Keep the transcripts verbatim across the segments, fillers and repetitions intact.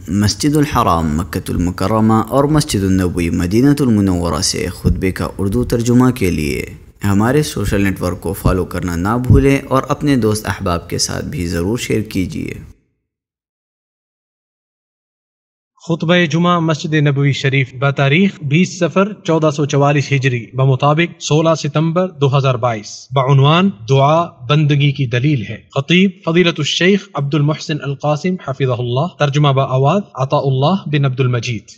مسجد الحرام مکۃ المکرمہ اور مسجد النبوی مدینہ المنورہ سے خطبے کا اردو ترجمہ کے لیے ہمارے سوشل نیٹ ورک کو فالو کرنا نہ بھولیں اور اپنے دوست احباب کے ساتھ بھی ضرور شیئر کیجیے۔ خطبہ جمعہ مسجد نبوی شریف بتاریخ بیس صفر چودہ سو چوالیس ہجری بمطابق سولہ ستمبر دو ہزار بائیس بعنوان دعا بندگی کی دلیل ہے۔ خطیب فضیلت الشیخ عبد المحسن القاسم حفظہ اللہ، ترجمہ بآواز عطاء اللہ بن عبد المجید۔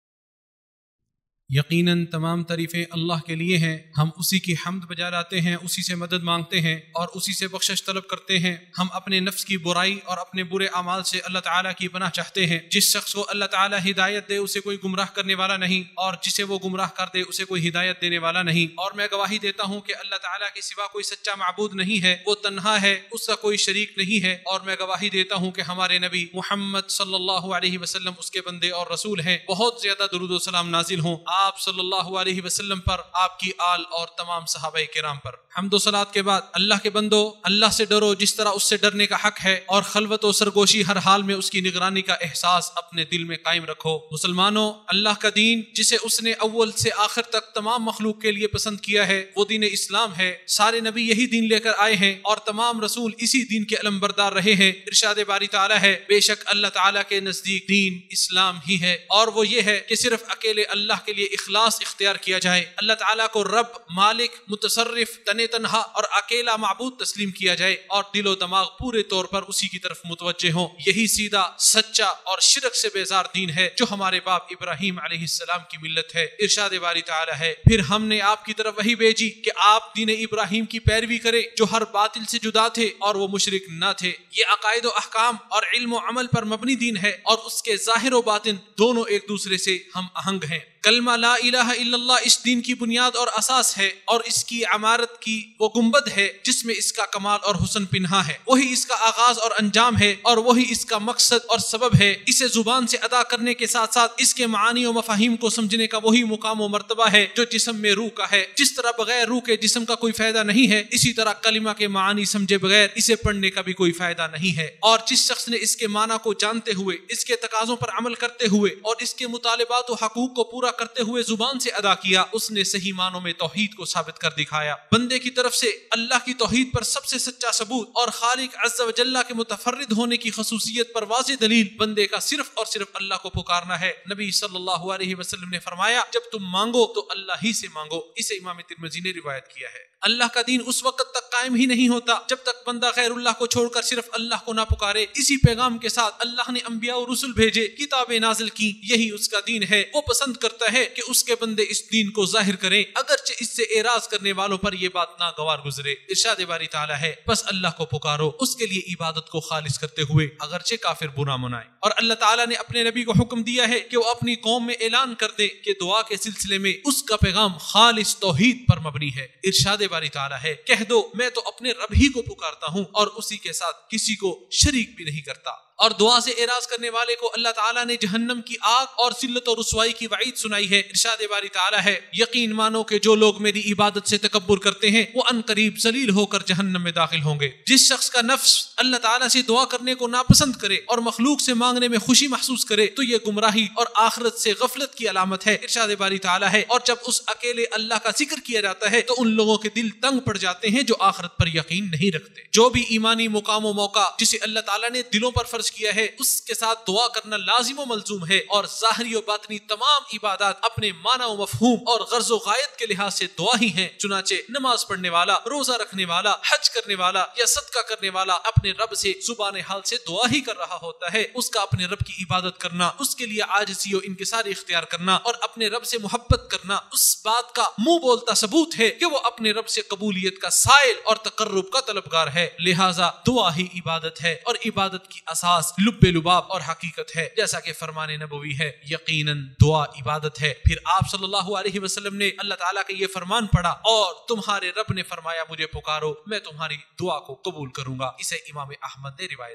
یقیناً تمام تعریفیں اللہ کے لیے ہیں، ہم اسی کی حمد بجا لاتے ہیں، اسی سے مدد مانگتے ہیں اور اسی سے بخشش طلب کرتے ہیں۔ ہم اپنے نفس کی برائی اور اپنے برے اعمال سے اللہ تعالیٰ کی پناہ چاہتے ہیں۔ جس شخص کو اللہ تعالیٰ ہدایت دے اسے کوئی گمراہ کرنے والا نہیں، اور جسے وہ گمراہ کر دے اسے کوئی ہدایت دینے والا نہیں۔ اور میں گواہی دیتا ہوں کہ اللہ تعالیٰ کے سوا کوئی سچا معبود نہیں ہے، وہ تنہا ہے، اس کا کوئی شریک نہیں ہے۔ اور میں گواہی دیتا ہوں کہ ہمارے نبی محمد صلی اللہ علیہ وسلم اس کے بندے اور رسول ہیں۔ بہت زیادہ درود و سلام نازل ہوں آپ صلی اللہ علیہ وسلم پر، آپ کی آل اور تمام صحابہ کرام پر۔ حمد و صلات کے بعد اللہ کے بندو، اللہ سے ڈرو جس طرح اس سے ڈرنے کا حق ہے، اور خلوت و سرگوشی ہر حال میں اس کی نگرانی کا احساس اپنے دل میں قائم رکھو۔ مسلمانوں، اللہ کا دین جسے اس نے اول سے آخر تک تمام مخلوق کے لیے پسند کیا ہے وہ دین اسلام ہے۔ سارے نبی یہی دین لے کر آئے ہیں اور تمام رسول اسی دین کے علم بردار رہے ہیں۔ ارشاد باری تعالیٰ ہے، بے شک اللہ تعالیٰ کے نزدیک دین اسلام ہی ہے، اور وہ یہ ہے کہ صرف اکیلے اللہ کے لیے اخلاص اختیار کیا جائے، اللہ تعالیٰ کو رب، مالک، متصرف، تن تنہا اور اکیلا معبود تسلیم کیا جائے، اور دل و دماغ پورے طور پر اسی کی طرف متوجہ ہوں۔ یہی سیدھا، سچا اور شرک سے بیزار دین ہے جو ہمارے باپ ابراہیم علیہ السلام کی ملت ہے۔ ارشاد باری تعالیٰ ہے، پھر ہم نے آپ کی طرف وحی بھیجی کہ آپ دین ابراہیم کی پیروی کریں جو ہر باطل سے جدا تھے اور وہ مشرک نہ تھے۔ یہ عقائد و احکام اور علم و عمل پر مبنی دین ہے، اور اس کے ظاہر و باطن دونوں ایک دوسرے سے ہم آہنگ ہیں۔ کلمہ لا الہ الا اللہ اس دین کی بنیاد اور اساس ہے، اور اس کی عمارت کی وہ گنبد ہے جس میں اس کا کمال اور حسن پنہا ہے۔ وہی اس کا آغاز اور انجام ہے، اور وہی اس کا مقصد اور سبب ہے۔ اسے زبان سے ادا کرنے کے ساتھ ساتھ اس کے معانی و مفاہیم کو سمجھنے کا وہی مقام و مرتبہ ہے جو جسم میں روح کا ہے۔ جس طرح بغیر روح کے جسم کا کوئی فائدہ نہیں ہے، اسی طرح کلمہ کے معانی سمجھے بغیر اسے پڑھنے کا بھی کوئی فائدہ نہیں ہے۔ اور جس شخص نے اس کے معنی کو جانتے ہوئے، اس کے تقاضوں پر عمل کرتے ہوئے اور اس کے مطالبات و حقوق کو پورا کرتے ہوئے زبان سے ادا کیا، اس نے صحیح معنوں میں توحید کو ثابت کر دکھایا۔ بندے کی طرف سے اللہ کی توحید پر سب سے سچا ثبوت اور خالق عز و جل کے متفرد ہونے کی خصوصیت پر واضح دلیل بندے کا صرف اور صرف اللہ کو پکارنا ہے۔ نبی صلی اللہ علیہ وسلم نے فرمایا، جب تم مانگو تو اللہ ہی سے مانگو۔ اسے امام ترمذی نے روایت کیا ہے۔ اللہ کا دین اس وقت تک قائم ہی نہیں ہوتا جب تک بندہ غیر اللہ کو چھوڑ کر صرف اللہ کو نہ پکارے۔ اسی پیغام کے ساتھ اللہ نے انبیاء و رسل بھیجے، کتابیں نازل کی، یہی اس کا دین ہے۔ وہ پسند کرتا ہے کہ اس کے بندے اس دین کو ظاہر کریں، اگرچہ اس سے اعراض کرنے والوں پر یہ بات ناگوار گزرے۔ ارشاد باری تعالیٰ ہے، بس اللہ کو پکارو، اس کے لیے عبادت کو خالص کرتے ہوئے، اگرچہ کافر برا منائے۔ اور اللہ تعالیٰ نے اپنے نبی کو حکم دیا ہے کہ وہ اپنی قوم میں اعلان کر دے کہ دعا کے سلسلے میں اس کا پیغام خالص توحید پر مبنی ہے۔ ارشاد باری تعالیٰ ہے، کہہ دو میں تو اپنے رب ہی کو پکارتا ہوں اور اسی کے ساتھ کسی کو شریک بھی نہیں کرتا۔ اور دعا سے اعراض کرنے والے کو اللہ تعالیٰ نے جہنم کی آگ اور ذلت و رسوائی کی وعید سنائی ہے۔ ارشاد باری تعالیٰ ہے، یقین مانو کہ جو لوگ میری عبادت سے تکبر کرتے ہیں وہ ان قریب ذلیل ہو کر جہنم میں داخل ہوں گے۔ جس شخص کا نفس اللہ تعالیٰ سے دعا کرنے کو ناپسند کرے اور مخلوق سے مانگنے میں خوشی محسوس کرے تو یہ گمراہی اور آخرت سے غفلت کی علامت ہے۔ ارشاد باری تعالیٰ ہے، اور جب اس اکیلے اللہ کا ذکر کیا جاتا ہے تو ان لوگوں کے دل تنگ پڑ جاتے ہیں جو آخرت پر یقین نہیں رکھتے۔ جو بھی ایمانی مقام و موقع جسے اللہ تعالیٰ نے دلوں پر فرض کیا ہے اس کے ساتھ دعا کرنا لازم و ملزوم ہے، اور ظاہری و باطنی تمام عبادات اپنے معنی و مفہوم اور غرض و غایت کے لحاظ سے دعا ہی ہیں۔ چنانچہ نماز پڑھنے والا، روزہ رکھنے والا، حج کرنے والا یا صدقہ کرنے والا اپنے رب سے زبان حال سے دعا ہی کر رہا ہوتا ہے۔ اس کا اپنے رب کی عبادت کرنا، اس کے لیے عاجزی و انکسار اختیار کرنا اور اپنے رب سے محبت کرنا اس بات کا منہ بولتا ثبوت ہے کہ وہ اپنے رب سے قبولیت کا سائل اور تقرب کا طلبگار ہے۔ لہٰذا دعا ہی عبادت ہے، اور عبادت کی اساس لب لباب اور حقیقت ہے، جیسا کہ فرمان نبوی ہے، یقیناً دعا عبادت ہے۔ پھر آپ صلی اللہ علیہ وسلم نے اللہ تعالیٰ کا یہ فرمان پڑھا، اور تمہارے رب نے فرمایا مجھے پکارو، میں تمہاری دعا کو قبول کروں گا۔ اسے امام احمد نے روایت کیا ہے۔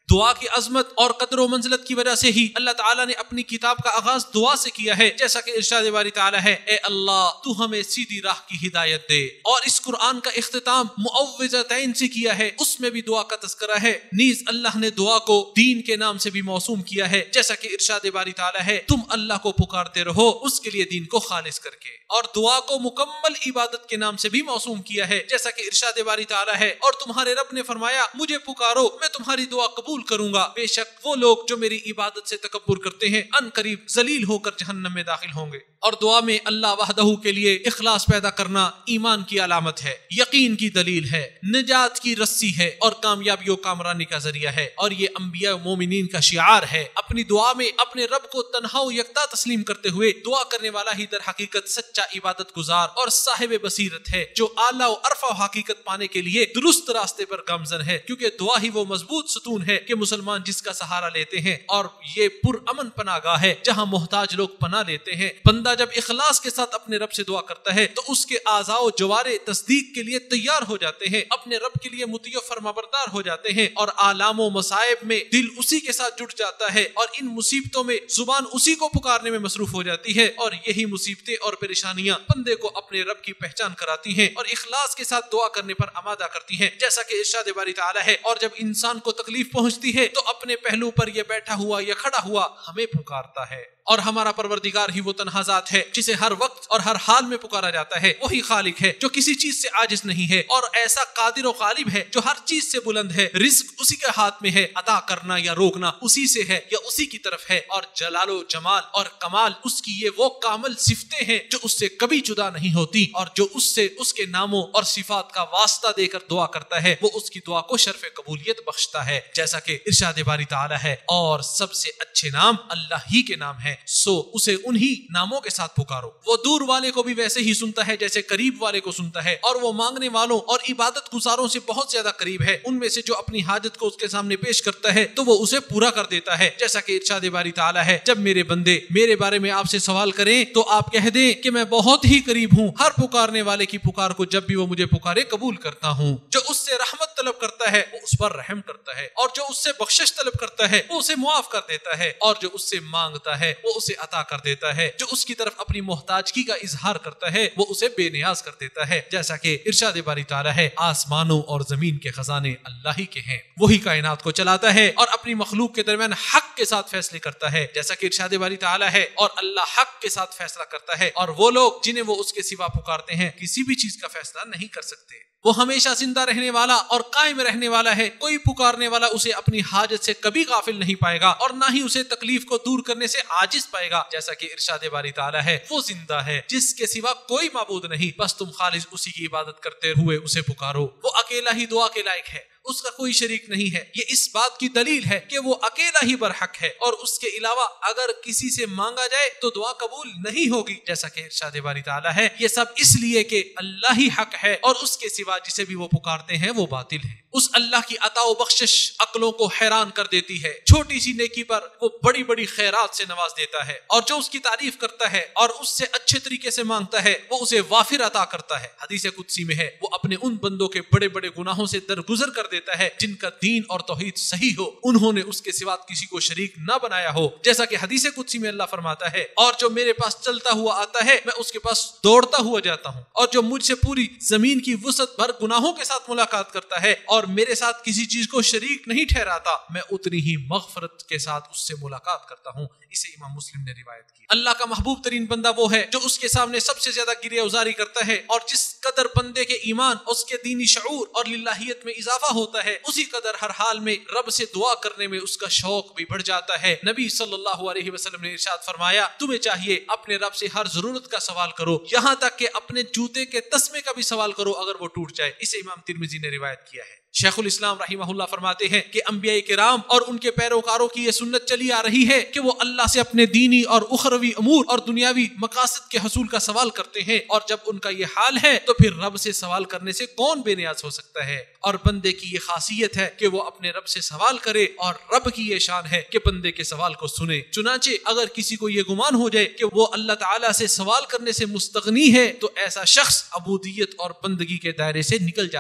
دعا کی عظمت اور قدر و منزلت کی وجہ سے ہی اللہ تعالیٰ نے اپنی کتاب کا آغاز دعا سے کیا ہے، جیسا کہ ارشاد باری تعالیٰ ہے، اے اللہ تو ہمیں سیدھی راہ کی ہدایت دے۔ اور اس قرآن کا اختتام معوذتین سے کیا ہے، اس میں بھی دعا کا تذکرہ ہے۔ نیز اللہ نے دعا کو دین کے نام سے بھی موسوم کیا ہے، جیسا کہ ارشاد باری تعالیٰ ہے، تم اللہ کو پکارتے رہو اس کے لیے دین کو خالص کر کے۔ اور دعا کو مکمل عبادت کے نام سے بھی موسوم کیا ہے، جیسا کہ ارشاد باری تعالیٰ ہے، اور تمہارے رب نے فرمایا مجھے پکارو میں تمہاری دعا قبول کروں گا، بے شک وہ لوگ جو میری عبادت سے تکبر کرتے ہیں ان قریب ذلیل ہو کر جہنم میں داخل ہوں گے۔ اور دعا میں اللہ وحدہ کے لیے اخلاص پیدا کرنا ایمان کی علامت ہے، یقین کی دلیل ہے، نجات کی رسی ہے اور کامیابی و کامرانی کا ذریعہ ہے، اور یہ انبیاء و مومنین کا شعار ہے۔ اپنی دعا میں اپنے رب کو تنہا و یکتا تسلیم کرتے ہوئے دعا کرنے والا ہی در حقیقت سچا عبادت گزار اور صاحب بصیرت ہے، جو اعلیٰ و عرفہ و حقیقت پانے کے لیے درست راستے پر گامزن ہے، کیونکہ دعا ہی وہ مضبوط ستون ہے کہ مسلمان جس کا سہارا لیتے ہیں، اور یہ پر امن پناہ گاہ ہے جہاں محتاج لوگ پناہ لیتے ہیں۔ بندہ جب اخلاص کے ساتھ اپنے رب سے دعا کرتا ہے تو اس کے اعضاء و جوارے تصدیق کے لیے تیار ہو جاتے ہیں، اپنے رب کے لیے مطیع و فرمانبردار ہو جاتے ہیں، اور آلام و مصائب میں دل اسی کے ساتھ جڑ جاتا ہے، اور ان مصیبتوں میں زبان اسی کو پکارنے میں مصروف ہو جاتی ہے، اور یہی مصیبتیں اور پریشانیاں بندے کو اپنے رب کی پہچان کراتی ہیں اور اخلاص کے ساتھ دعا کرنے پر آمادہ کرتی ہیں، جیسا کہ ارشاد باری تعالیٰ ہے، اور جب انسان کو تکلیف پہنچتی ہے تو اپنے پہلو پر یہ بیٹھا ہوا یا کھڑا ہوا ہمیں پکارتا ہے، اور ہمارا پروردگار ہی وہ تنہا ذات ہے جسے ہر وقت اور ہر حال میں پکارا جاتا ہے۔ وہی خالق ہے جو کسی چیز سے عاجز نہیں ہے، اور ایسا قادر و غالب ہے جو ہر چیز سے بلند ہے، رزق اسی کے ہاتھ میں ہے، عطا کرنا یا روکنا اسی سے ہے یا اسی کی طرف ہے، اور جلال و جمال اور کمال اس کی یہ وہ کامل صفتیں ہیں جو اس سے کبھی جدا نہیں ہوتی، اور جو اس سے اس کے ناموں اور صفات کا واسطہ دے کر دعا کرتا ہے وہ اس کی دعا کو شرف قبولیت بخشتا ہے، جیسا کہ ارشاد باری تعالیٰ ہے، اور سب سے اچھے نام اللہ ہی کے نام ہے، سو اسے انہی ناموں کے ساتھ پکارو۔ وہ دور والے کو بھی ویسے ہی سنتا ہے جیسے قریب والے کو سنتا ہے، اور وہ مانگنے والوں اور عبادت گزاروں سے بہت زیادہ قریب ہے، ان میں سے جو اپنی حاجت کو اس کے سامنے پیش کرتا ہے تو وہ اسے پورا کر دیتا ہے، جیسا کہ ارشاد باری تعالیٰ ہے، جب میرے بندے میرے بارے میں آپ سے سوال کریں تو آپ کہہ دیں کہ میں بہت ہی قریب ہوں، ہر پکارنے والے کی پکار کو جب بھی وہ مجھے پکارے قبول کرتا ہوں۔ جو اس سے رحمت طلب کرتا ہے وہ اس پر رحم کرتا ہے، اور جو اس سے بخشش طلب کرتا ہے وہ اسے معاف کر دیتا ہے، اور جو اس سے مانگتا ہے وہ اسے عطا کر دیتا ہے، جو اس کی طرف اپنی محتاجگی کا اظہار کرتا ہے وہ اسے بے نیاز کر دیتا ہے، جیسا کہ ارشاد باری تعالیٰ ہے، آسمانوں اور زمین کے خزانے اللہ ہی کے ہیں، وہی کائنات کو چلاتا ہے اور اپنی مخلوق کے درمیان حق کے ساتھ فیصلے کرتا ہے، جیسا کہ ارشاد باری تعالیٰ ہے، اور اللہ حق کے ساتھ فیصلہ کرتا ہے، اور وہ لوگ جنہیں وہ اس کے سوا پکارتے ہیں کسی بھی چیز کا فیصلہ نہیں کر سکتے۔ وہ ہمیشہ زندہ رہنے والا اور قائم رہنے والا ہے، کوئی پکارنے والا اسے اپنی حاجت سے کبھی غافل نہیں پائے گا، اور نہ ہی اسے تکلیف کو دور کرنے سے عاجز پائے گا، جیسا کہ ارشاد باری تعالیٰ ہے، وہ زندہ ہے جس کے سوا کوئی معبود نہیں، بس تم خالص اسی کی عبادت کرتے ہوئے اسے پکارو، وہ اکیلا ہی دعا کے لائق ہے، اس کا کوئی شریک نہیں ہے۔ یہ اس بات کی دلیل ہے کہ وہ اکیلا ہی برحق ہے، اور اس کے علاوہ اگر کسی سے مانگا جائے تو دعا قبول نہیں ہوگی، جیسا کہ ارشاد باری تعالیٰ ہے، یہ سب اس لیے کہ اللہ ہی حق ہے اور اس کے سوا جسے بھی وہ پکارتے ہیں وہ باطل ہے۔ اس اللہ کی عطا و بخشش عقلوں کو حیران کر دیتی ہے، چھوٹی سی نیکی پر وہ بڑی بڑی خیرات سے نواز دیتا ہے، اور جو اس کی تعریف کرتا ہے اور اس سے اچھے طریقے سے مانگتا ہے وہ اسے وافر عطا کرتا ہے۔ حدیث قدسی میں ہے، وہ اپنے ان بندوں کے بڑے بڑے گناہوں سے درگزر کر دیتا ہے جن کا دین اور توحید صحیح ہو، انہوں نے اس کے سوا کسی کو شریک نہ بنایا ہو، جیسا کہ حدیث قدسی میں اللہ فرماتا ہے، اور جو میرے پاس چلتا ہوا آتا ہے میں اس کے پاس دوڑتا ہوا جاتا ہوں، اور جو مجھ سے پوری زمین کی وسعت بھر گناہوں کے ساتھ ملاقات کرتا ہے اور میرے ساتھ کسی چیز کو شریک نہیں ٹھہراتا، میں اتنی ہی مغفرت کے ساتھ اس سے ملاقات کرتا ہوں۔ اسے امام مسلم نے روایت کی۔ اللہ کا محبوب ترین بندہ وہ ہے جو اس کے سامنے سب سے زیادہ گریہ ازاری کرتا ہے، اور جس قدر بندے کے ایمان، اس کے دینی شعور اور للہیت میں اضافہ ہوتا ہے اسی قدر ہر حال میں رب سے دعا کرنے میں اس کا شوق بھی بڑھ جاتا ہے۔ نبی صلی اللہ علیہ وسلم نے ارشاد فرمایا، تمہیں چاہیے اپنے رب سے ہر ضرورت کا سوال کرو، یہاں تک کہ اپنے جوتے کے تسمے کا بھی سوال کرو اگر وہ ٹوٹ جائے۔ اسے امام ترمذی نے روایت کیا ہے۔ شیخ الاسلام رحمہ اللہ فرماتے ہیں کہ انبیاء کرام اور ان کے پیروکاروں کی یہ سنت چلی آ رہی ہے کہ وہ اللہ سے اپنے دینی اور اخروی امور اور دنیاوی مقاصد کے حصول کا سوال کرتے ہیں، اور جب ان کا یہ حال ہے تو پھر رب سے سوال کرنے سے کون بے نیاز ہو سکتا ہے؟ اور بندے کی یہ خاصیت ہے کہ وہ اپنے رب سے سوال کرے، اور رب کی یہ شان ہے کہ بندے کے سوال کو سنے۔ چنانچہ اگر کسی کو یہ گمان ہو جائے کہ وہ اللہ تعالیٰ سے سوال کرنے سے مستغنی ہے تو ایسا شخص عبودیت اور بندگی کے دائرے سے نکل جاتا ہے۔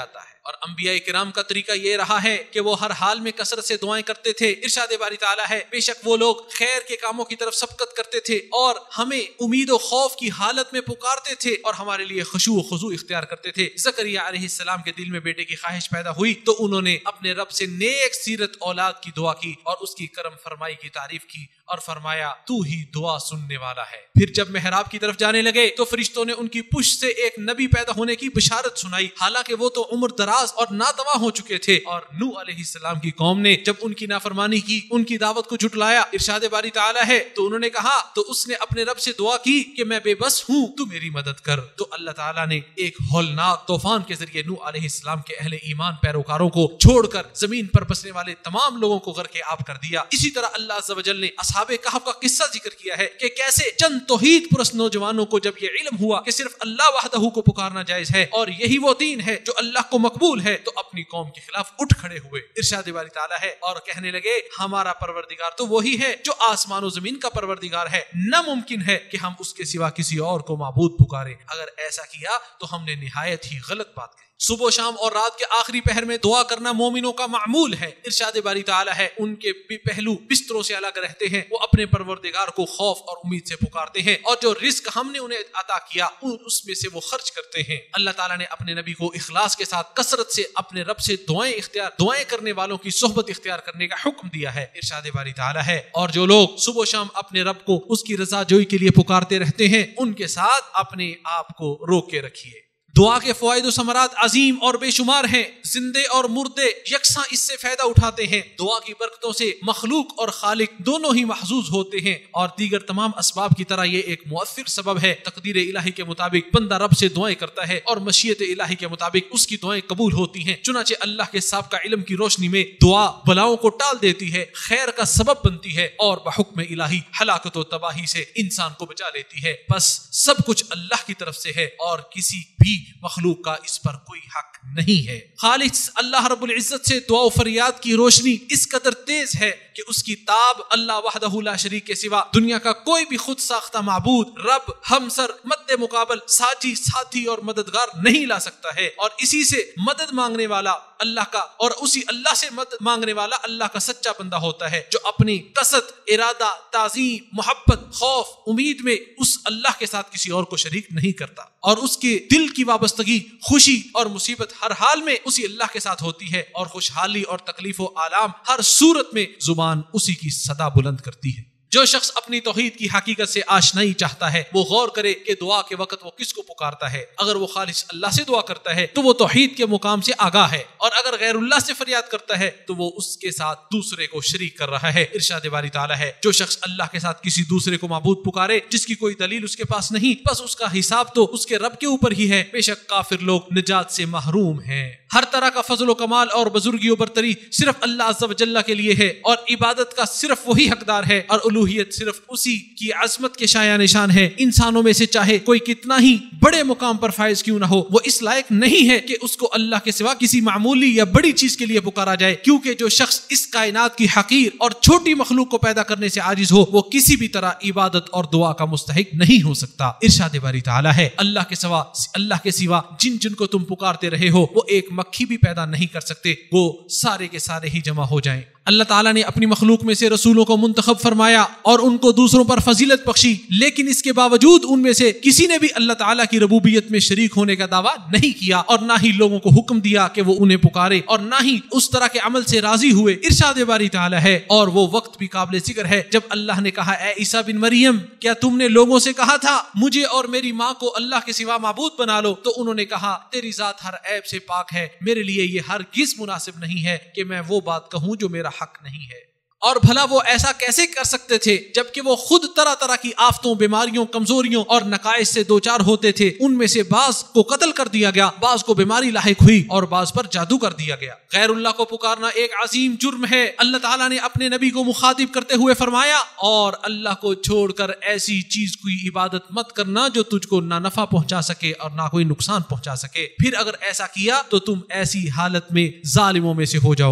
اور انبیاء کرام کا طریقہ یہ رہا ہے کہ وہ ہر حال میں کثرت سے دعائیں کرتے تھے۔ ارشاد باری تعالیٰ ہے بے شک وہ لوگ خیر کے کاموں کی طرف سبقت کرتے تھے اور ہمیں امید و خوف کی حالت میں پکارتے تھے اور ہمارے لیے خشوع و خضوع اختیار کرتے تھے۔ زکریا علیہ السلام کے دل میں بیٹے کی خواہش پیدا ہوئی تو انہوں نے اپنے رب سے نیک سیرت اولاد کی دعا کی اور اس کی کرم فرمائی کی تعریف کی اور فرمایا تو ہی دعا سننے والا ہے۔ پھر جب محراب کی طرف جانے لگے تو فرشتوں نے ان کی پشت سے ایک نبی پیدا ہونے کی بشارت سنائی، حالانکہ وہ تو عمر دراز اور ناتواں ہو چکے تھے۔ اور نوح علیہ السلام کی قوم نے جب ان کی نافرمانی کی، ان کی دعوت کو جھٹلایا، ارشاد باری تعالیٰ ہے تو انہوں نے کہا تو اس نے اپنے رب سے دعا کی کہ میں بے بس ہوں، تو میری مدد کر۔ تو اللہ تعالیٰ نے ایک ہولناک طوفان کے ذریعے نوح علیہ السلام کے اہل ایمان پیروکاروں کو چھوڑ کر زمین پر بسنے والے تمام لوگوں کو غرق آب کر دیا۔ اسی طرح اللہ عز و جل نے اصحاب کہف کا قصہ ذکر کیا ہے کہ کیسے چند توحید پرست نوجوانوں کو جب یہ علم ہوا کہ صرف اللہ وحدہ کو پکارنا جائز ہے اور یہی وہ دین ہے جو اللہ کو مقبول ہے، تو اپنی قوم کے خلاف اٹھ کھڑے ہوئے۔ ارشاد باری تعالیٰ ہے اور کہنے لگے ہمارا پروردگار تو وہی ہے جو آسمان و زمین کا پروردگار ہے، نہ ممکن ہے کہ ہم اس کے سوا کسی اور کو معبود پکارے، اگر ایسا کیا تو ہم نے نہایت ہی غلط بات کہی۔ صبح و شام اور رات کے آخری پہر میں دعا کرنا مومنوں کا معمول ہے۔ ارشاد باری تعالیٰ ہے ان کے پہلو بستروں سے الگ رہتے ہیں، وہ اپنے پروردگار کو خوف اور امید سے پکارتے ہیں اور جو رزق ہم نے انہیں عطا کیا اس میں سے وہ خرچ کرتے ہیں۔ اللہ تعالیٰ نے اپنے نبی کو اخلاص کے ساتھ کثرت سے اپنے رب سے دعائیں اختیار دعائیں کرنے والوں کی صحبت اختیار کرنے کا حکم دیا ہے۔ ارشاد باری تعالیٰ ہے اور جو لوگ صبح و شام اپنے رب کو اس کی رضا جوئی کے لیے پکارتے رہتے ہیں ان کے ساتھ اپنے آپ کو روک کے رکھیے۔ دعا کے فوائد و ثمرات عظیم اور بے شمار ہیں، زندے اور مردے یکساں اس سے فائدہ اٹھاتے ہیں۔ دعا کی برکتوں سے مخلوق اور خالق دونوں ہی محظوظ ہوتے ہیں اور دیگر تمام اسباب کی طرح یہ ایک مؤثر سبب ہے۔ تقدیر الہی کے مطابق بندہ رب سے دعائیں کرتا ہے اور مشیت الہی کے مطابق اس کی دعائیں قبول ہوتی ہیں۔ چنانچہ اللہ کے سابقہ علم کی روشنی میں دعا بلاؤں کو ٹال دیتی ہے، خیر کا سبب بنتی ہے اور بحکم الہی ہلاکت و تباہی سے انسان کو بچا لیتی ہے۔ بس سب کچھ اللہ کی طرف سے ہے اور کسی بھی مخلوق کا اس پر کوئی حق نہیں ہے۔ خالص اللہ رب العزت سے دعا و فریاد کی روشنی اس قدر تیز ہے کہ اس کی تاب اللہ وحدہ لا شریک کے سوا دنیا کا کوئی بھی خود ساختہ معبود، رب، ہمسر، مد مقابل، ساجی، ساتھی اور مددگار نہیں لا سکتا ہے۔ اور اسی سے مدد مانگنے والا اللہ کا اور اسی اللہ سے مدد مانگنے والا اللہ کا سچا بندہ ہوتا ہے جو اپنی قصد، ارادہ، تعظیم، محبت، خوف، امید میں اس اللہ کے ساتھ کسی اور کو شریک نہیں کرتا اور اس کے دل کی وابستگی، خوشی اور مصیبت ہر حال میں اسی اللہ کے ساتھ ہوتی ہے اور خوشحالی اور تکلیف و آلام ہر صورت میں زبان اسی کی صدا بلند کرتی ہے۔ جو شخص اپنی توحید کی حقیقت سے آشنائی چاہتا ہے وہ غور کرے کہ دعا کے وقت وہ کس کو پکارتا ہے۔ اگر وہ خالص اللہ سے دعا کرتا ہے تو وہ توحید کے مقام سے آگاہ ہے، اور اگر غیر اللہ سے فریاد کرتا ہے تو وہ اس کے ساتھ دوسرے کو شریک کر رہا ہے۔ ارشاد باری تعالیٰ ہے جو شخص اللہ کے ساتھ کسی دوسرے کو معبود پکارے جس کی کوئی دلیل اس کے پاس نہیں، بس اس کا حساب تو اس کے رب کے اوپر ہی ہے۔ بے شک کافر لوگ نجات سے محروم ہیں۔ ہر طرح کا فضل و کمال اور بزرگی و برتری صرف اللہ عز و جل کے لیے ہے اور عبادت کا صرف وہی حقدار ہے اور الوہیت صرف اسی کی عظمت کے شایع نشان ہے۔ انسانوں میں سے چاہے کوئی کتنا ہی بڑے مقام پر فائز کیوں نہ ہو، وہ اس لائق نہیں ہے کہ اس کو اللہ کے سوا کسی معمولی یا بڑی چیز کے لیے پکارا جائے، کیونکہ جو شخص اس کائنات کی حقیر اور چھوٹی مخلوق کو پیدا کرنے سے عاجز ہو وہ کسی بھی طرح عبادت اور دعا کا مستحق نہیں ہو سکتا۔ ارشاد باری تعالیٰ ہے اللہ کے سوا اللہ کے سوا جن جن کو تم پکارتے رہے ہو وہ ایک مکھی بھی پیدا نہیں کر سکتے، وہ سارے کے سارے ہی جمع ہو جائیں۔ اللہ تعالیٰ نے اپنی مخلوق میں سے رسولوں کو منتخب فرمایا اور ان کو دوسروں پر فضیلت بخشی، لیکن اس کے باوجود ان میں سے کسی نے بھی اللہ تعالیٰ کی ربوبیت میں شریک ہونے کا دعویٰ نہیں کیا اور نہ ہی لوگوں کو حکم دیا کہ وہ انہیں پکارے اور نہ ہی اس طرح کے عمل سے راضی ہوئے۔ ارشاد باری تعالیٰ ہے اور وہ وقت بھی قابل ذکر ہے جب اللہ نے کہا اے عیسیٰ بن مریم کیا تم نے لوگوں سے کہا تھا مجھے اور میری ماں کو اللہ کے سوا معبود بنا لو، تو انہوں نے کہا تیری ذات ہر عیب سے پاک ہے، میرے لیے یہ ہرگز مناسب نہیں ہے کہ میں وہ بات کہوں جو میرا حق نہیں ہے۔ اور بھلا وہ ایسا کیسے کر سکتے تھے جبکہ وہ خود طرح طرح کی آفتوں، بیماریوں، کمزوریوں اور نقائص سے دوچار ہوتے تھے۔ ان میں سے بعض کو قتل کر دیا گیا، بعض کو بیماری لاحق ہوئی اور بعض پر جادو کر دیا گیا۔ غیر اللہ کو پکارنا ایک عظیم جرم ہے۔ اللہ تعالیٰ نے اپنے نبی کو مخاطب کرتے ہوئے فرمایا اور اللہ کو چھوڑ کر ایسی چیز کی عبادت مت کرنا جو تجھ کو نہ نفع پہنچا سکے اور نہ کوئی نقصان پہنچا سکے، پھر اگر ایسا کیا تو تم ایسی حالت میں ظالموں میں سے ہو جاؤ گے۔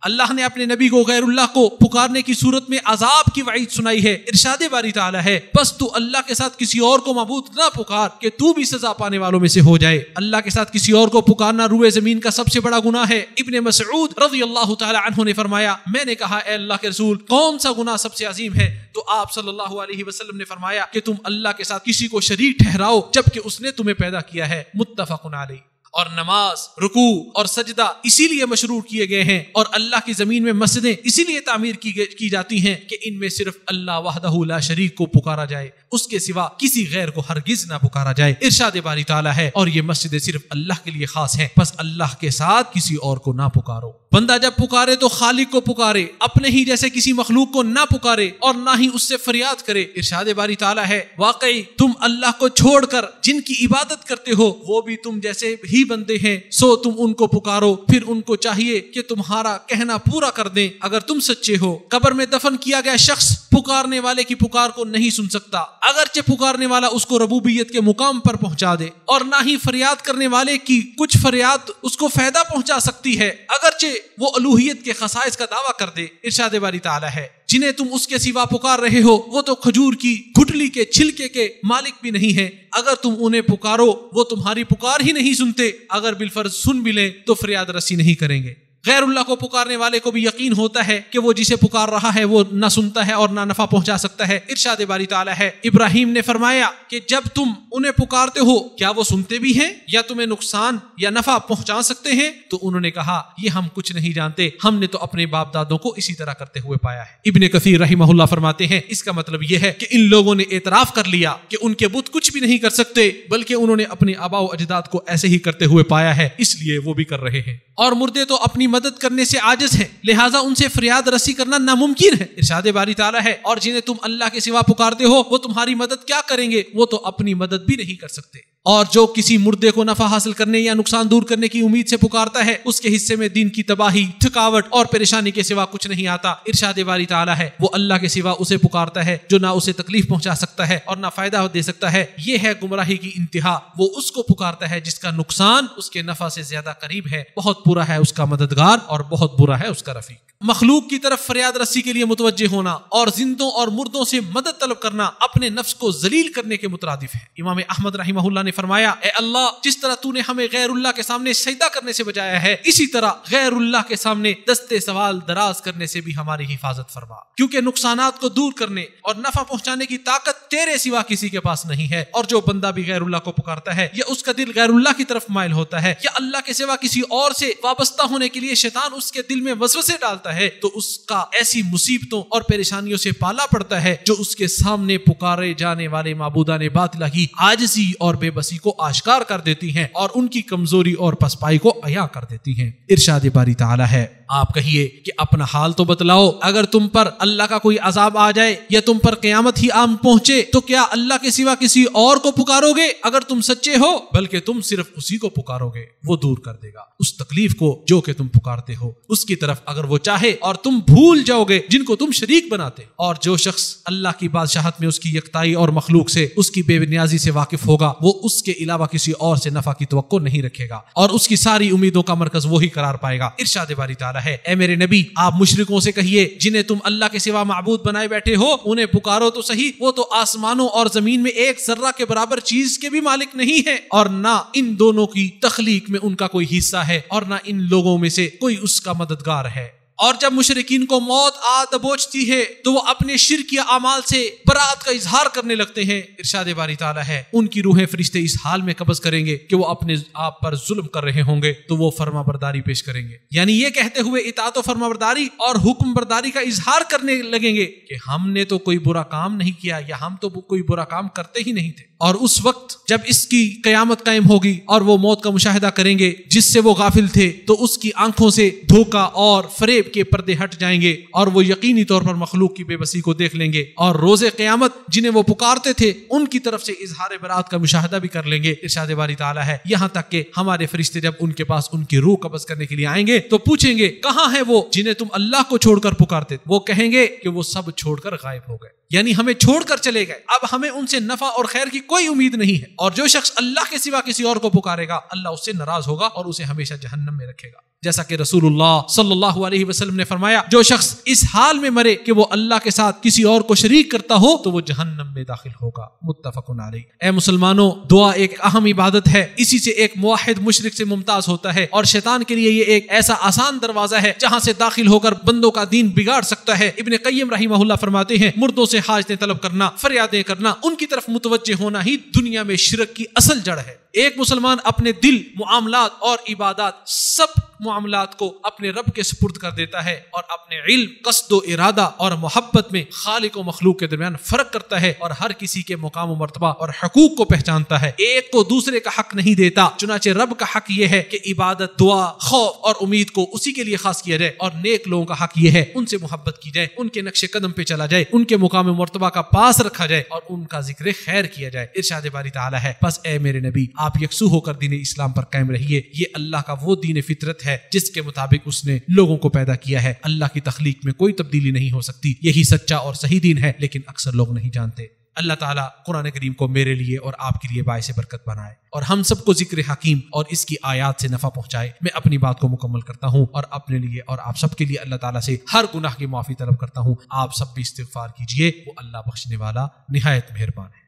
اللہ نے اپنے نبی کو غیر اللہ کو پکارنے کی صورت میں عذاب کی وعید سنائی ہے. ارشاد باری تعالیٰ ہے بس تو اللہ کے ساتھ کسی اور کو معبود نہ پکار کہ تو بھی سزا پانے والوں میں سے ہو جائے. اللہ کے ساتھ کسی اور کو پکارنا روئے زمین کا سب سے بڑا گناہ ہے. ابن مسعود رضی اللہ تعالی عنہ نے فرمایا میں نے کہا اے اللہ کے رسول کون سا گناہ سب سے عظیم ہے؟ تو آپ صلی اللہ علیہ وسلم نے فرمایا کہ تم اللہ کے ساتھ کسی کو شریک ٹھہراؤ جبکہ اس نے تمہیں پیدا کیا ہے. متفق علیہ. اور نماز، رکوع اور سجدہ اسی لیے مشروع کیے گئے ہیں اور اللہ کی زمین میں مسجدیں اسی لیے تعمیر کی کی جاتی ہیں کہ ان میں صرف اللہ وحدہ لا شریک کو پکارا جائے، اس کے سوا کسی غیر کو ہرگز نہ پکارا جائے. ارشاد باری تعالیٰ ہے اور یہ مسجدیں صرف اللہ کے لیے خاص ہیں، بس اللہ کے ساتھ کسی اور کو نہ پکارو. بندہ جب پکارے تو خالق کو پکارے، اپنے ہی جیسے کسی مخلوق کو نہ پکارے اور نہ ہی اس سے فریاد کرے. ارشاد باری تعالیٰ ہے واقعی تم اللہ کو چھوڑ کر جن کی عبادت کرتے ہو وہ بھی تم جیسے ہی بندے ہیں، سو تم ان کو پکارو، پھر ان کو چاہیے کہ تمہارا کہنا پورا کر دیں اگر تم سچے ہو. قبر میں دفن کیا گیا شخص پکارنے والے کی پکار کو نہیں سن سکتا اگرچہ پکارنے والا اس کو ربوبیت کے مقام پر پہنچا دے، اور نہ ہی فریاد کرنے والے کی کچھ فریاد اس کو فائدہ پہنچا سکتی ہے اگرچہ وہ الوہیت کے خصائص کا دعویٰ کر دے. ارشاد باری تعالیٰ ہے جنہیں تم اس کے سوا پکار رہے ہو وہ تو کھجور کی گھٹلی کے چھلکے کے مالک بھی نہیں ہے. اگر تم انہیں پکارو وہ تمہاری پکار ہی نہیں سنتے، اگر بالفرض سن بھی لیں تو فریاد رسی نہیں کریں گے. غیر اللہ کو پکارنے والے کو بھی یقین ہوتا ہے کہ وہ جسے پکار رہا ہے وہ نہ سنتا ہے اور نہ نفع پہنچا سکتا ہے. ارشاد باری تعالیٰ ہے ابراہیم نے فرمایا کہ جب تم انہیں پکارتے ہو کیا وہ سنتے بھی ہیں یا تمہیں نقصان یا نفع پہنچا سکتے ہیں؟ تو انہوں نے کہا یہ ہم کچھ نہیں جانتے، ہم نے تو اپنے باپ دادوں کو اسی طرح کرتے ہوئے پایا ہے. ابن کثیر رحمہ اللہ فرماتے ہیں اس کا مطلب یہ ہے کہ ان لوگوں نے اعتراف کر لیا کہ ان کے بت کچھ بھی نہیں کر سکتے، بلکہ انہوں نے اپنے آباء و اجداد کو ایسے ہی کرتے ہوئے پایا ہے اس لیے وہ بھی کر رہے ہیں. اور مردے تو اپنی مدد کرنے سے عاجز ہے لہٰذا ان سے فریاد رسی کرنا ناممکن ہے. ارشاد باری تعالیٰ ہے اور جنہیں تم اللہ کے سوا پکارتے ہو وہ تمہاری مدد کیا کریں گے؟ وہ تو اپنی مدد بھی نہیں کر سکتے. اور جو کسی مردے کو نفع حاصل کرنے یا نقصان دور کرنے کی امید سے پکارتا ہے اس کے حصے میں دین کی تباہی، تھکاوٹ اور پریشانی کے سوا کچھ نہیں آتا. ارشاد باری تعالیٰ ہے وہ اللہ کے سوا اسے پکارتا ہے جو نہ اسے تکلیف پہنچا سکتا ہے اور نہ فائدہ دے سکتا ہے. یہ ہے گمراہی کی انتہا. وہ اس کو پکارتا ہے جس کا نقصان اس کے نفع سے زیادہ قریب ہے. بہت برا ہے اس کا مددگار اور بہت برا ہے اس کا رفیق. مخلوق کی طرف فریاد رسی کے لیے متوجہ ہونا اور زندوں اور مردوں سے مدد طلب کرنا اپنے نفس کو ذلیل کرنے کے مترادف ہے. امام احمد رحمہ اللہ نے فرمایا اے اللہ جس طرح تو نے ہمیں غیر اللہ کے سامنے سجدہ کرنے سے بچایا ہے اسی طرح غیر اللہ کے سامنے دستے سوال دراز کرنے سے بھی ہماری حفاظت فرما، کیونکہ نقصانات کو دور کرنے اور نفع پہنچانے کی طاقت تیرے سوا کسی کے پاس نہیں ہے. اور جو بندہ بھی غیر اللہ کو پکارتا ہے یا اس کا دل غیر اللہ کی طرف مائل ہوتا ہے یا اللہ کے سوا کسی اور سے وابستہ ہونے کے لیے شیطان اس کے دل میں وسوسے ڈالتا ہے تو اس کا ایسی مصیبتوں اور پریشانیوں سے پالا پڑتا ہے جو اس کے سامنے پکارے جانے والے معبودان باطلہ کی عاجزی اور بے بسی کو آشکار کر دیتی ہیں اور ان کی کمزوری اور پسپائی کو عیاں کر دیتی ہیں. ارشاد باری تعالیٰ ہے آپ کہیے کہ اپنا حال تو بتلاؤ، اگر تم پر اللہ کا کوئی عذاب آ جائے یا تم پر قیامت ہی آن پہنچے تو کیا اللہ کے سوا کسی اور کو پکارو گے؟ اگر تم سچے ہو بلکہ تم صرف اسی کو پکارو گے وہ دور کر دے گا اس تکلیف کو جو کہ تم پکارتے ہو اس کی طرف اگر وہ چاہے، اور تم بھول جاؤ گے جن کو تم شریک بناتے. اور جو شخص اللہ کی بادشاہت میں اس کی یکتائی اور مخلوق سے اس کی بے نیازی سے واقف ہوگا وہ اس کے علاوہ کسی اور سے نفع کی توقع نہیں رکھے گا اور اس کی ساری امیدوں کا مرکز وہی قرار پائے گا. ارشاد باری تعالیٰ ہے اے میرے نبی آپ مشرکوں سے کہیے جنہیں تم اللہ کے سوا معبود بنائے بیٹھے ہو انہیں پکارو تو صحیح، وہ تو آسمانوں اور زمین میں ایک ذرہ کے برابر چیز کے بھی مالک نہیں ہے اور نہ ان دونوں کی تخلیق میں ان کا کوئی حصہ ہے اور نہ ان لوگوں میں سے کوئی اس کا مددگار ہے. اور جب مشرکین کو موت آ دبوچتی ہے تو وہ اپنے شرک یا اعمال سے برات کا اظہار کرنے لگتے ہیں. ارشاد باری تعالیٰ ہے ان کی روحیں فرشتے اس حال میں قبض کریں گے کہ وہ اپنے آپ پر ظلم کر رہے ہوں گے تو وہ فرما برداری پیش کریں گے، یعنی یہ کہتے ہوئے اطاعت و فرما برداری اور حکم برداری کا اظہار کرنے لگیں گے کہ ہم نے تو کوئی برا کام نہیں کیا یا ہم تو کوئی برا کام کرتے ہی نہیں تھے. اور اس وقت جب اس کی قیامت قائم ہوگی اور وہ موت کا مشاہدہ کریں گے جس سے وہ غافل تھے تو اس کی آنکھوں سے دھوکہ اور فریب کے پردے ہٹ جائیں گے اور وہ یقینی طور پر مخلوق کی بے بسی کو دیکھ لیں گے اور روز قیامت جنہیں وہ پکارتے تھے ان کی طرف سے اظہار برات کا مشاہدہ بھی کر لیں گے. ارشاد باری تعالیٰ ہے یہاں تک کہ ہمارے فرشتے جب ان کے پاس ان کی روح قبض کرنے کے لیے آئیں گے تو پوچھیں گے کہاں ہے وہ جنہیں تم اللہ کو چھوڑ کر پکارتے تھے؟ وہ کہیں گے کہ وہ سب چھوڑ کر غائب ہو گئے، یعنی ہمیں چھوڑ کر چلے گئے، اب ہمیں ان سے نفع اور خیر کی کوئی امید نہیں ہے. اور جو شخص اللہ کے سوا کسی اور کو پکارے گا اللہ اس سے ناراض ہوگا اور اسے ہمیشہ جہنم میں رکھے گا. جیسا کہ رسول اللہ صلی اللہ علیہ وسلم نے فرمایا جو شخص اس حال میں مرے کہ وہ اللہ کے ساتھ کسی اور کو شریک کرتا ہو تو وہ جہنم میں داخل ہوگا، متفق علیہ۔ اے مسلمانوں، دعا ایک اہم عبادت ہے، اسی سے ایک موحد مشرک سے ممتاز ہوتا ہے، اور شیطان کے لیے یہ ایک ایسا آسان دروازہ ہے جہاں سے داخل ہو کر بندوں کا دین بگاڑ سکتا ہے۔ ابن قیم رحمہ اللہ فرماتے ہیں مردوں سے حاجتیں طلب کرنا، فریادیں کرنا، ان کی طرف متوجہ ہونا ہی دنیا میں شرک کی اصل جڑ ہے۔ ایک مسلمان اپنے دل، معاملات اور عبادات، سب معاملات کو اپنے رب کے سپرد کر دیتا ہے، اور اپنے علم، قصد و ارادہ اور محبت میں خالق و مخلوق کے درمیان فرق کرتا ہے، اور ہر کسی کے مقام و مرتبہ اور حقوق کو پہچانتا ہے، ایک کو دوسرے کا حق نہیں دیتا۔ چنانچہ رب کا حق یہ ہے کہ عبادت، دعا، خوف اور امید کو اسی کے لیے خاص کیا جائے، اور نیک لوگوں کا حق یہ ہے ان سے محبت کی جائے، ان کے نقش قدم پہ چلا جائے، ان کے مقام و مرتبہ کا پاس رکھا جائے، اور ان کا ذکر خیر کیا جائے۔ ارشاد باری تعالی ہے پس اے میرے نبی آپ یکسو ہو کر دین اسلام پر قائم رہیے، یہ اللہ کا وہ دین فطرت ہے جس کے مطابق اس نے لوگوں کو پیدا کیا ہے، اللہ کی تخلیق میں کوئی تبدیلی نہیں ہو سکتی، یہی سچا اور صحیح دین ہے، لیکن اکثر لوگ نہیں جانتے۔ اللہ تعالیٰ قرآن کریم کو میرے لیے اور آپ کے لیے باعث برکت بنائے، اور ہم سب کو ذکر حکیم اور اس کی آیات سے نفع پہنچائے۔ میں اپنی بات کو مکمل کرتا ہوں، اور اپنے لیے اور آپ سب کے لیے اللہ تعالیٰ سے ہر گناہ کی معافی طلب کرتا ہوں۔ آپ سب بھی استغفار کیجئے، وہ اللہ بخشنے والا نہایت مہربان ہے۔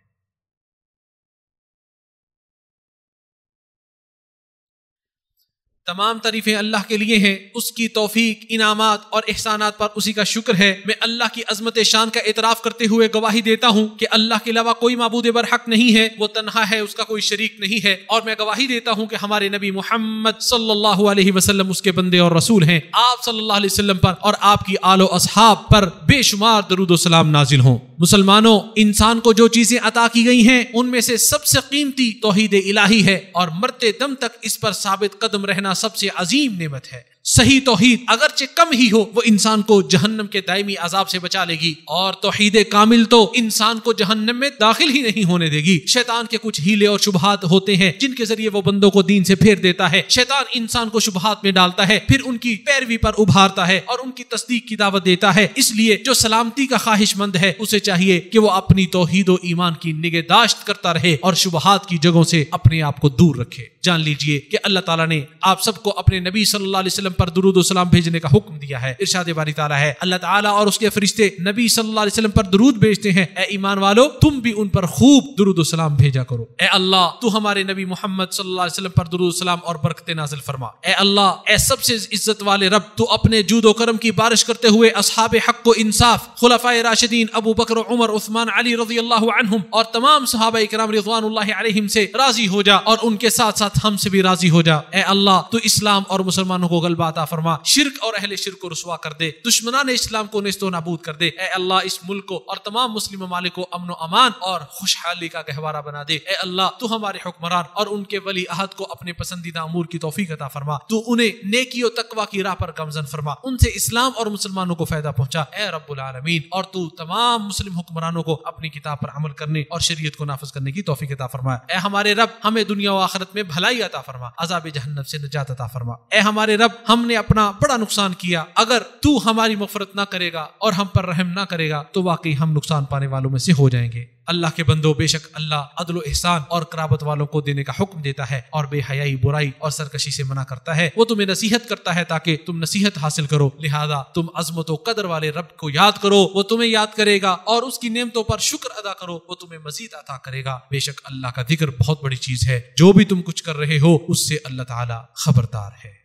تمام تعریفیں اللہ کے لیے ہیں، اس کی توفیق، انعامات اور احسانات پر اسی کا شکر ہے۔ میں اللہ کی عظمت شان کا اعتراف کرتے ہوئے گواہی دیتا ہوں کہ اللہ کے علاوہ کوئی معبود برحق نہیں ہے، وہ تنہا ہے، اس کا کوئی شریک نہیں ہے، اور میں گواہی دیتا ہوں کہ ہمارے نبی محمد صلی اللہ علیہ وسلم اس کے بندے اور رسول ہیں۔ آپ صلی اللہ علیہ وسلم پر اور آپ کی آل و اصحاب پر بے شمار درود و سلام نازل ہوں۔ مسلمانوں، انسان کو جو چیزیں عطا کی گئی ہیں ان میں سے سب سے قیمتی توحید الہی ہے، اور مرتے دم تک اس پر ثابت قدم رہنا سب سے عظیم نعمت ہے۔ صحیح توحید اگرچہ کم ہی ہو، وہ انسان کو جہنم کے دائمی عذاب سے بچا لے گی، اور توحید کامل تو انسان کو جہنم میں داخل ہی نہیں ہونے دے گی۔ شیطان کے کچھ ہیلے اور شبہات ہوتے ہیں جن کے ذریعے وہ بندوں کو دین سے پھیر دیتا ہے۔ شیطان انسان کو شبہات میں ڈالتا ہے، پھر ان کی پیروی پر ابھارتا ہے اور ان کی تصدیق کی دعوت دیتا ہے۔ اس لیے جو سلامتی کا خواہش مند ہے اسے چاہیے کہ وہ اپنی توحید و ایمان کی نگہداشت کرتا رہے اور شبہات کی جگہوں سے اپنے آپ کو دور رکھے۔ جان لیجئے کہ اللہ تعالیٰ نے آپ سب کو اپنے نبی صلی اللہ علیہ وسلم پر درود و سلام بھیجنے کا حکم دیا ہے۔ ارشاد باری تعالیٰ ہے اللہ تعالیٰ اور اس کے فرشتے نبی صلی اللہ علیہ وسلم پر درود بھیجتے ہیں، اے ایمان والو تم بھی ان پر خوب درود و سلام بھیجا کرو۔ اے اللہ تو ہمارے نبی محمد صلی اللہ علیہ وسلم پر درود و سلام اور برکتیں نازل فرما۔ اے اللہ، اے سب سے عزت والے رب، تو اپنے جود و کرم کی بارش کرتے ہوئے اصحاب حق و انصاف، خلفائے راشدین ابو بکر، عمر، عثمان، علی رضی اللہ عنہم اور تمام صحابہ کرام رضوان اللہ علیہم سے راضی ہو جا، اور ان کے ساتھ ساتھ ہم سے بھی راضی ہو جا۔ اے اللہ تو اسلام اور مسلمانوں کو غلبہ عطا فرما، شرک اور اہل شرک کو رسوا کر دے، دشمنان اسلام کو نیست و نابود کر دے۔ اے اللہ اس ملک کو اور تمام مسلم ممالک کو امن و امان اور خوشحالی کا گہوارہ بنا دے۔ اے اللہ تو ہمارے حکمران اور ان کے ولی عہد کو اپنے پسندیدہ امور کی توفیق عطا فرما، تو انہیں نیکی و تقوی کی راہ پر گامزن فرما، ان سے اسلام اور مسلمانوں کو فائدہ پہنچا اے رب العالمین، اور تو تمام مسلم حکمرانوں کو اپنی کتاب پر عمل کرنے اور شریعت کو نافذ کرنے کی توفیق عطا فرما۔ اے ہمارے رب ہمیں دنیا و آخرت میں بھلائی عطا فرما، عذاب جہنم سے نجات عطا فرما۔ اے ہمارے رب ہم نے اپنا بڑا نقصان کیا، اگر تو ہماری مغفرت نہ کرے گا اور ہم پر رحم نہ کرے گا تو واقعی ہم نقصان پانے والوں میں سے ہو جائیں گے۔ اللہ کے بندو، بے شک اللہ عدل و احسان اور قرابت والوں کو دینے کا حکم دیتا ہے، اور بے حیائی، برائی اور سرکشی سے منع کرتا ہے۔ وہ تمہیں نصیحت کرتا ہے تاکہ تم نصیحت حاصل کرو، لہذا تم عظمت و قدر والے رب کو یاد کرو، وہ تمہیں یاد کرے گا، اور اس کی نعمتوں پر شکر ادا کرو، وہ تمہیں مزید عطا کرے گا۔ بے شک اللہ کا ذکر بہت بڑی چیز ہے، جو بھی تم کچھ کر رہے ہو اس سے اللہ تعالی خبردار ہے۔